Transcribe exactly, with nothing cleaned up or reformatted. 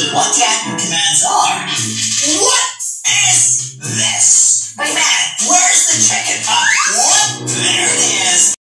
what the admin commands are. What is this? Wait, man, where's the chicken? Uh,